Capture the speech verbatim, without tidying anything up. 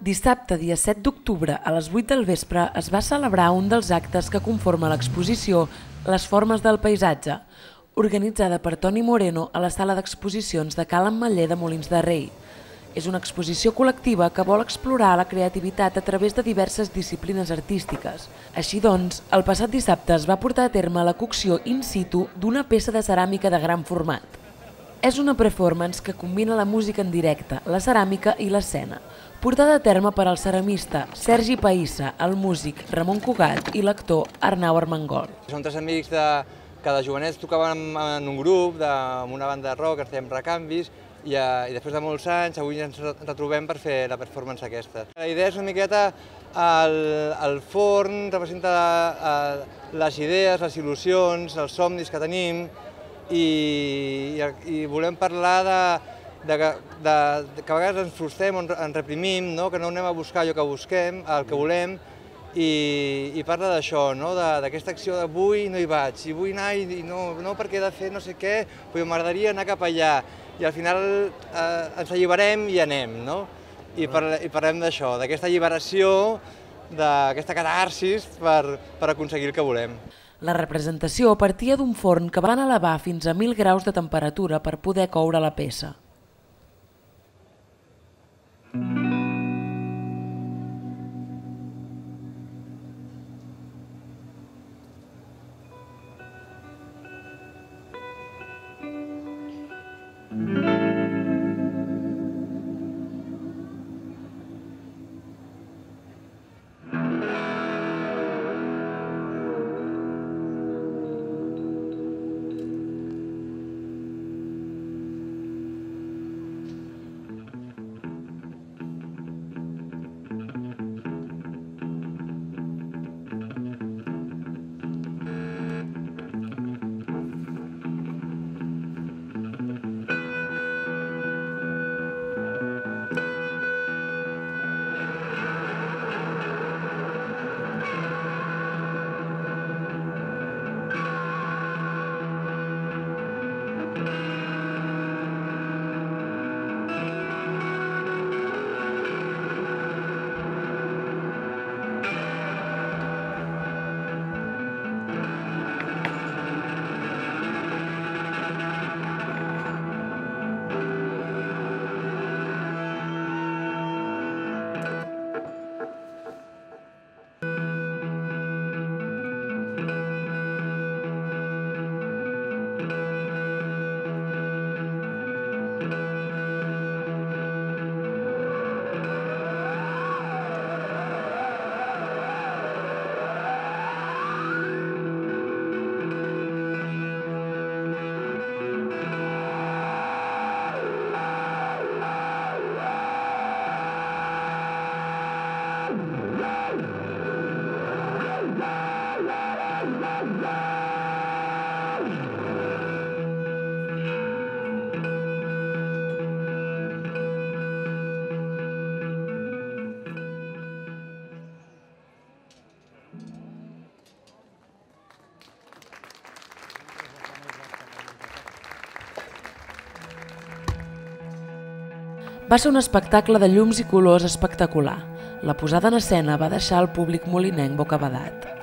Dissabte, dia set d'octubre, a les vuit del vespre, es va celebrar un dels actes que conforma l'exposició Les formes del paisatge, organitzada per Toni Moreno a la sala d'exposicions de Ca l'Ametller de Molins de Rei. És una exposició col·lectiva que vol explorar la creativitat a través de diverses disciplines artístiques. Així doncs, el passat dissabte es va portar a terme la cocció in situ d'una peça de ceràmica de gran format. És una performance que combina la música en directe, la ceràmica i l'escena, portada a terme per al ceramista Sergi Païssa, el músic Ramon Cugat i l'actor Arnau Armengol. Som tres amics de, que de jovenets tocàvem en un grup, de, amb una banda de rock, fèiem recanvis, i, i després de molts anys avui ens retrobem per fer la performance aquesta. La idea és una miqueta, el, el forn representa la, les idees, les il·lusions, els somnis que tenim, i, i, i volem parlar de, de, de, de que a vegades ens frustrem o ens reprimim, no? Que no anem a buscar allò que busquem, el que volem, i, i parla d'això, no? D'aquesta acció de vull no hi vaig, i vull anar i no, no perquè he de fer no sé què, però m'agradaria anar cap allà, i al final eh, ens alliberem i anem, no? I, parle, i parlem d'això, d'aquesta alliberació, d'aquesta catarsis per, per aconseguir el que volem. La representació partia d'un forn que van elevar fins a mil graus de temperatura per poder coure la peça. Va ser un espectacle de llums i colors espectacular. La posada en escena va deixar el públic molinenc bocabadat.